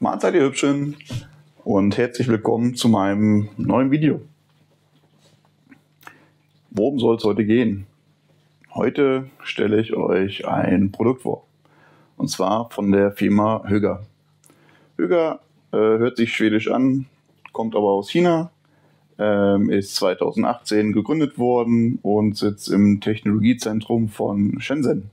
Mahlzeit, ihr Hübschen, und herzlich willkommen zu meinem neuen Video. Worum soll es heute gehen? Heute stelle ich euch ein Produkt vor, und zwar von der Firma Höger. Höger hört sich schwedisch an, kommt aber aus China, ist 2018 gegründet worden und sitzt im Technologiezentrum von Shenzhen.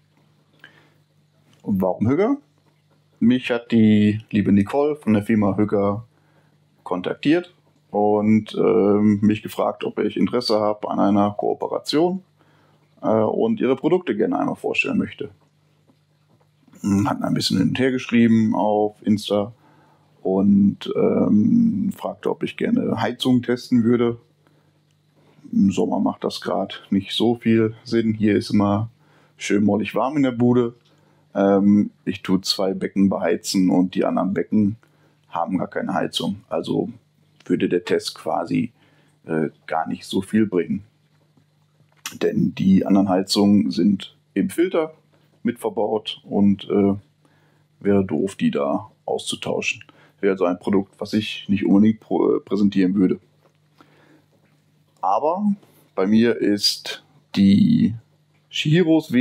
Und warum Höger? Mich hat die liebe Nicole von der Firma Höger kontaktiert und mich gefragt, ob ich Interesse habe an einer Kooperation und ihre Produkte gerne einmal vorstellen möchte. Hat ein bisschen hin und her geschrieben auf Insta und fragte, ob ich gerne Heizung testen würde. Im Sommer macht das gerade nicht so viel Sinn. Hier ist immer schön mollig warm in der Bude. Ich tue 2 Becken beheizen und die anderen Becken haben gar keine Heizung. Also würde der Test quasi gar nicht so viel bringen. Denn die anderen Heizungen sind im Filter mit verbaut und wäre doof, die da auszutauschen. Wäre also ein Produkt, was ich nicht unbedingt präsentieren würde. Aber bei mir ist die Chihiros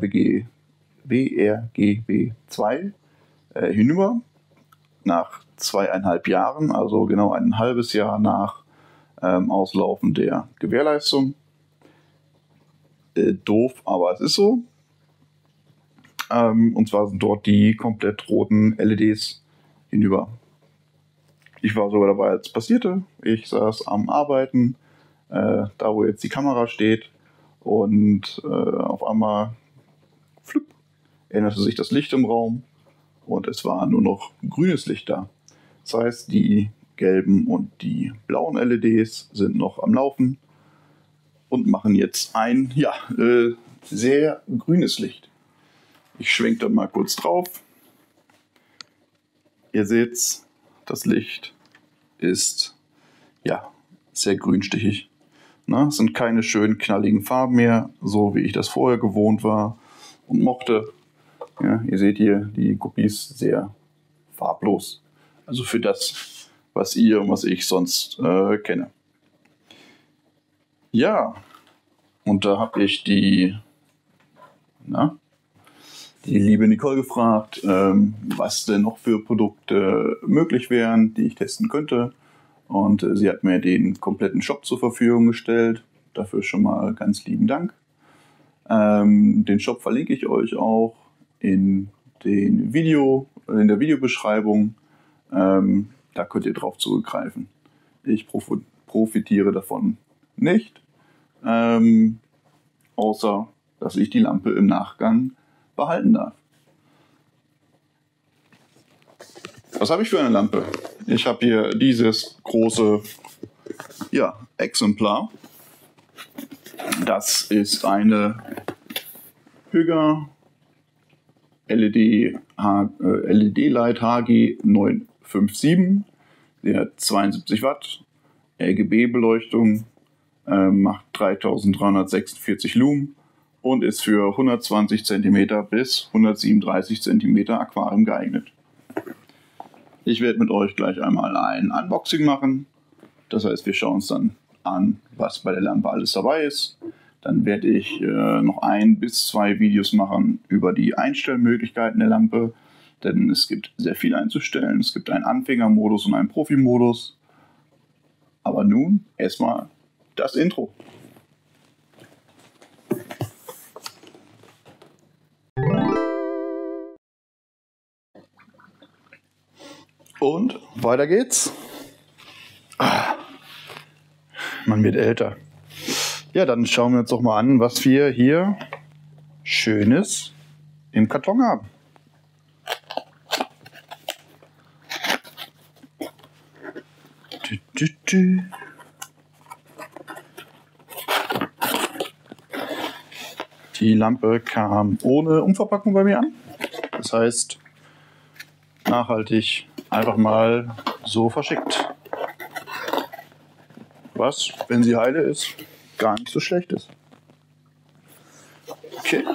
WRGB2 hinüber nach 2,5 Jahren, also genau ein halbes Jahr nach Auslaufen der Gewährleistung. Doof, aber es ist so. Und zwar sind dort die komplett roten LEDs hinüber. Ich war sogar dabei, als es passierte. Ich saß am Arbeiten, da wo jetzt die Kamera steht, und auf einmal flipp, änderte sich das Licht im Raum und es war nur noch grünes Licht da. Das heißt, die gelben und die blauen LEDs sind noch am Laufen und machen jetzt ein sehr grünes Licht. Ich schwenke da mal kurz drauf. Ihr seht, das Licht ist sehr grünstichig. Es sind keine schönen knalligen Farben mehr, so wie ich das vorher gewohnt war und mochte. Ja, ihr seht hier die Guppies sehr farblos. Also für das, was ihr und was ich sonst kenne. Ja, und da habe ich die liebe Nicole gefragt, was denn noch für Produkte möglich wären, die ich testen könnte. Und sie hat mir den kompletten Shop zur Verfügung gestellt. Dafür schon mal ganz lieben Dank. Den Shop verlinke ich euch auch in der Videobeschreibung. Da könnt ihr drauf zurückgreifen. Ich profitiere davon nicht, außer dass ich die Lampe im Nachgang behalten darf. Was habe ich für eine Lampe? Ich habe hier dieses große Exemplar. Das ist eine Höger LED Light HG 957. Sie hat 72 Watt, RGB-Beleuchtung, macht 3346 Lumen und ist für 120 cm bis 137 cm Aquarium geeignet. Ich werde mit euch gleich einmal ein Unboxing machen. Das heißt, wir schauen uns dann an, was bei der Lampe alles dabei ist. Dann werde ich noch 1 bis 2 Videos machen über die Einstellmöglichkeiten der Lampe. Denn es gibt sehr viel einzustellen. Es gibt einen Anfängermodus und einen Profimodus. Aber nun erstmal das Intro. Und weiter geht's. Man wird älter. Ja, dann schauen wir uns doch mal an, was wir hier Schönes im Karton haben. Die Lampe kam ohne Umverpackung bei mir an. Das heißt, nachhaltig einfach mal so verschickt. Was, wenn sie heile ist, gar nicht so schlecht ist. Okay.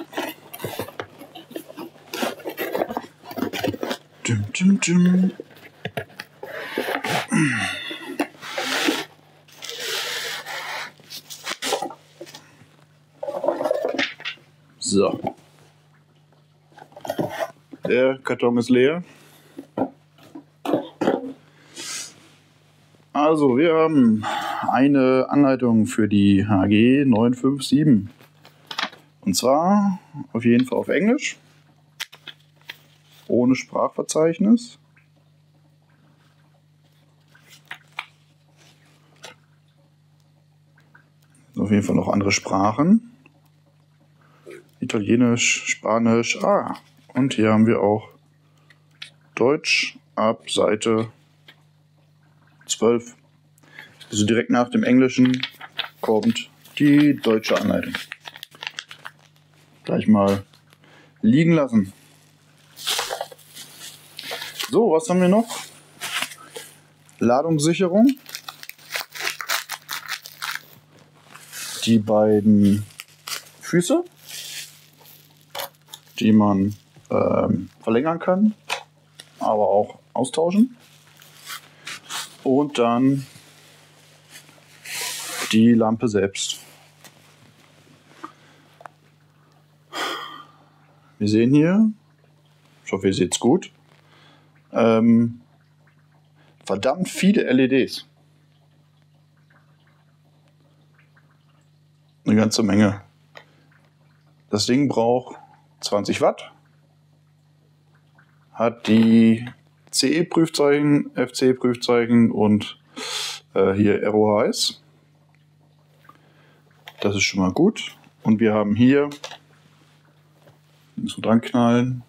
So. Der Karton ist leer. Also, wir haben eine Anleitung für die HG 957. Und zwar auf jeden Fall auf Englisch. Ohne Sprachverzeichnis. Auf jeden Fall noch andere Sprachen. Italienisch, Spanisch. Und hier haben wir auch Deutsch ab Seite 12. Also direkt nach dem Englischen kommt die deutsche Anleitung. Gleich mal liegen lassen. So, was haben wir noch? Ladungssicherung. Die beiden Füße, die man verlängern kann, aber auch austauschen. Und dann die Lampe selbst. Wir sehen hier, ich hoffe, ihr seht es gut, verdammt viele LEDs. Eine ganze Menge. Das Ding braucht 20 Watt, hat die CE-Prüfzeichen, FC-Prüfzeichen und hier RoHS. Das ist schon mal gut. Und wir haben hier, so dran knallen,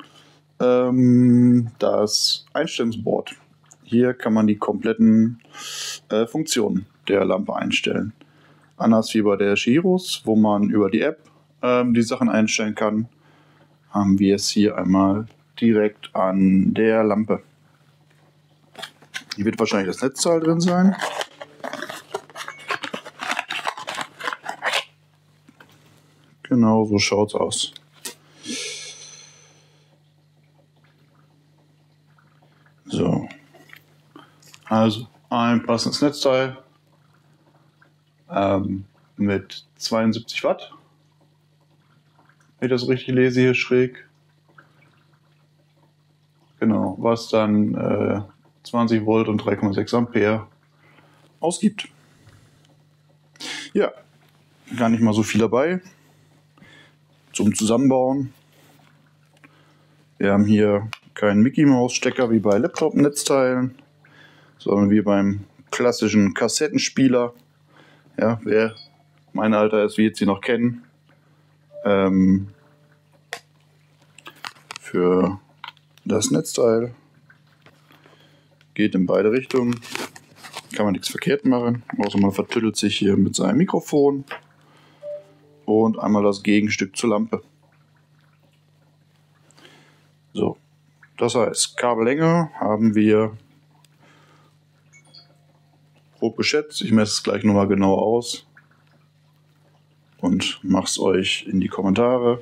das Einstellungsboard. Hier kann man die kompletten Funktionen der Lampe einstellen. Anders wie bei der Gyros, wo man über die App die Sachen einstellen kann, haben wir es hier einmal direkt an der Lampe. Hier wird wahrscheinlich das Netzteil drin sein. Genau so schaut es aus. So. Also ein passendes Netzteil mit 72 Watt. Wenn ich das richtig lese, hier schräg. Genau, was dann 20 Volt und 3,6 Ampere ausgibt. Ja, gar nicht mal so viel dabei. Zum Zusammenbauen. Wir haben hier keinen Mickey-Maus-Stecker wie bei Laptop-Netzteilen, sondern wie beim klassischen Kassettenspieler. Ja, wer mein Alter ist, wird sie noch kennen. Für das Netzteil geht in beide Richtungen. Kann man nichts verkehrt machen, außer man vertüttelt sich hier mit seinem Mikrofon. Und einmal das Gegenstück zur Lampe. So, das heißt, Kabellänge haben wir grob geschätzt. Ich messe es gleich nochmal genau aus und mache es euch in die Kommentare.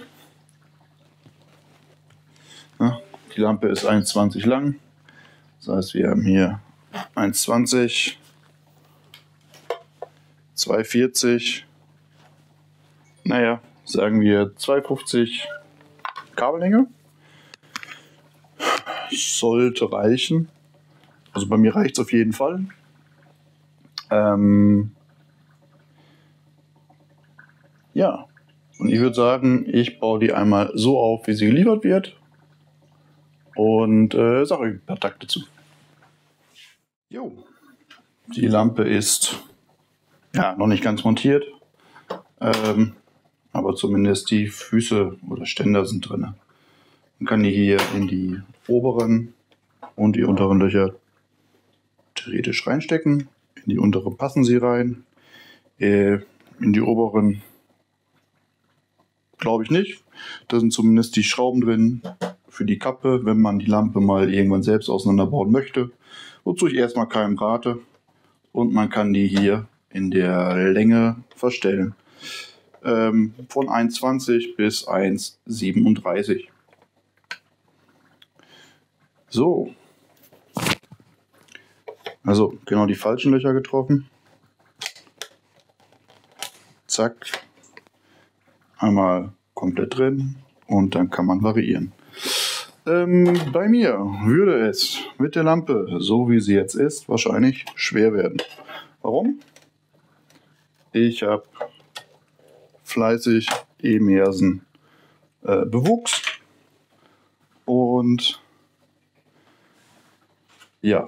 Ja, die Lampe ist 1,20 lang. Das heißt, wir haben hier 1,20, 2,40, naja, sagen wir 2,50 Kabellänge. Sollte reichen. Also bei mir reicht es auf jeden Fall. Ja, und ich würde sagen, ich baue die einmal so auf, wie sie geliefert wird. Und sage euch ein paar Takte zu. Jo, die Lampe ist ja noch nicht ganz montiert. Aber zumindest die Füße oder Ständer sind drin. Man kann die hier in die oberen und die unteren Löcher theoretisch reinstecken. In die unteren passen sie rein. In die oberen glaube ich nicht. Da sind zumindest die Schrauben drin für die Kappe, wenn man die Lampe mal irgendwann selbst auseinanderbauen möchte. Wozu ich erstmal keinem rate. Und man kann die hier in der Länge verstellen. Von 1,20 bis 1,37. So. Also genau die falschen Löcher getroffen. Zack. Einmal komplett drin und dann kann man variieren. Bei mir würde es mit der Lampe, so wie sie jetzt ist, wahrscheinlich schwer werden. Warum? Ich habe fleißig Emersen bewuchs und ja,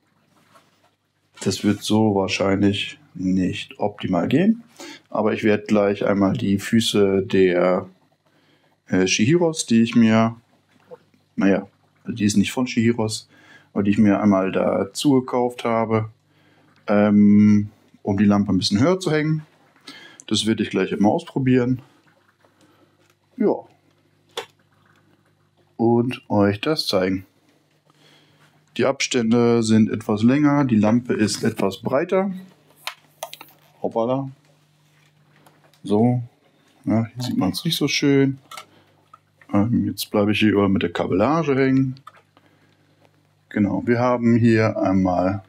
das wird so wahrscheinlich nicht optimal gehen, aber ich werde gleich einmal die Füße der Shihiros, die ich mir, die ist nicht von Shihiros, aber die ich mir einmal dazu gekauft habe, um die Lampe ein bisschen höher zu hängen. Das werde ich gleich immer ausprobieren. Ja. Und euch das zeigen. Die Abstände sind etwas länger, die Lampe ist etwas breiter. Hoppala. So, ja, hier sieht man es nicht so schön. Jetzt bleibe ich hier mit der Kabellage hängen. Genau, wir haben hier einmal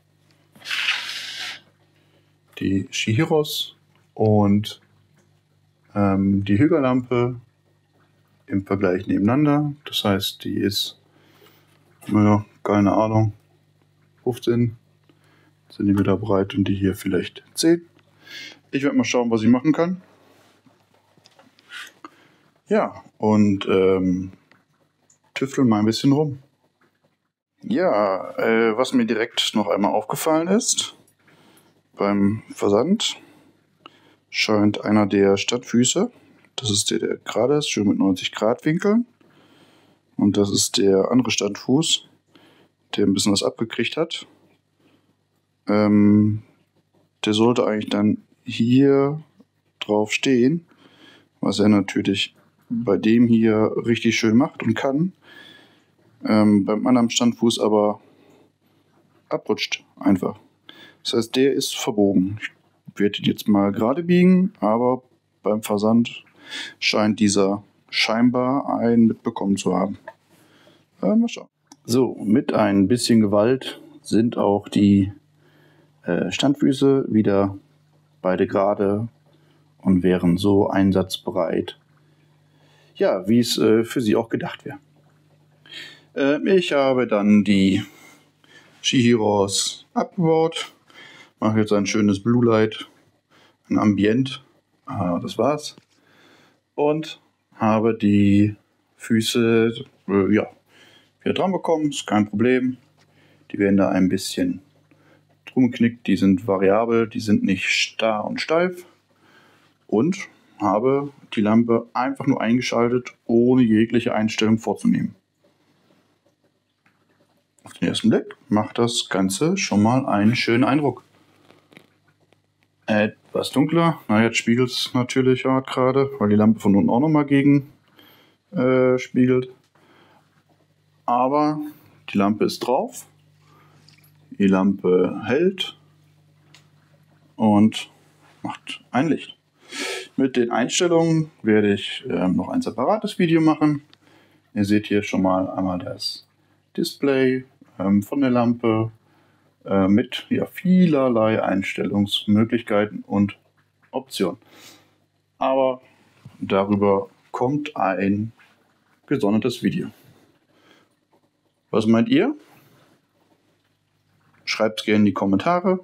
die Shihiros und die Hüger-Lampe im Vergleich nebeneinander. Das heißt, die ist, naja, keine Ahnung, 15 cm breit und die hier vielleicht 10. Ich werde mal schauen, was ich machen kann. Ja, und tüfteln mal ein bisschen rum. Ja, was mir direkt noch einmal aufgefallen ist, beim Versand scheint einer der Standfüße, das ist der gerade ist, schön mit 90 Grad Winkel. Und das ist der andere Standfuß, der ein bisschen was abgekriegt hat. Der sollte eigentlich dann hier drauf stehen, was er natürlich bei dem hier richtig schön macht und kann. Beim anderen Standfuß aber abrutscht einfach. Das heißt, der ist verbogen. Ich werde ihn jetzt mal gerade biegen, aber beim Versand scheint dieser scheinbar einen mitbekommen zu haben. Mal schauen. So, mit ein bisschen Gewalt sind auch die Standfüße wieder beide gerade und wären so einsatzbereit. Ja, wie es für sie auch gedacht wäre. Ich habe dann die Shihiros abgebaut. Mache jetzt ein schönes Blue Light, ein Ambient. Das war's. Und habe die Füße wieder dran bekommen. Ist kein Problem. Die werden da ein bisschen drum geknickt. Die sind variabel. Die sind nicht starr und steif. Und habe die Lampe einfach nur eingeschaltet, ohne jegliche Einstellung vorzunehmen. Auf den ersten Blick macht das Ganze schon mal einen schönen Eindruck. Etwas dunkler. Na, jetzt spiegelt es natürlich gerade, weil die Lampe von unten auch nochmal gegen spiegelt. Aber die Lampe ist drauf. Die Lampe hält und macht ein Licht. Mit den Einstellungen werde ich noch ein separates Video machen. Ihr seht hier schon mal einmal das Display von der Lampe mit vielerlei Einstellungsmöglichkeiten und Optionen. Aber darüber kommt ein gesondertes Video. Was meint ihr? Schreibt es gerne in die Kommentare.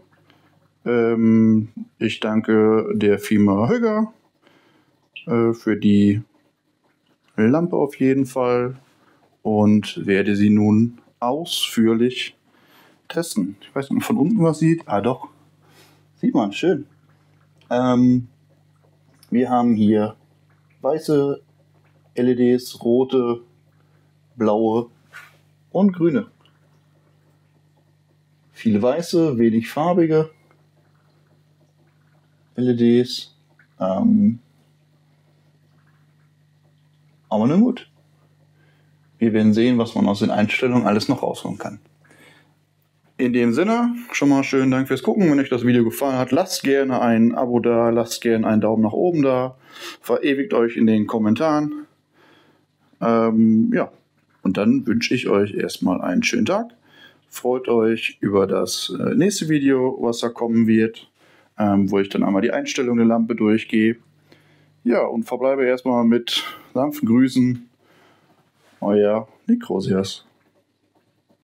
Ich danke der Firma Hüger für die Lampe auf jeden Fall und werde sie nun ausführlich testen. Ich weiß nicht, ob man von unten was sieht. Ah doch, sieht man, schön. Wir haben hier weiße LEDs, rote, blaue und grüne. Viele weiße, wenig farbige LEDs. Aber nun gut. Wir werden sehen, was man aus den Einstellungen alles noch rausholen kann. In dem Sinne, schon mal schönen Dank fürs Gucken. Wenn euch das Video gefallen hat, lasst gerne ein Abo da, lasst gerne einen Daumen nach oben da, verewigt euch in den Kommentaren. Und dann wünsche ich euch erstmal einen schönen Tag. Freut euch über das nächste Video, was da kommen wird, wo ich dann einmal die Einstellung der Lampe durchgehe. Ja, und verbleibe erstmal mit sanften Grüßen. Euer Nikrosias.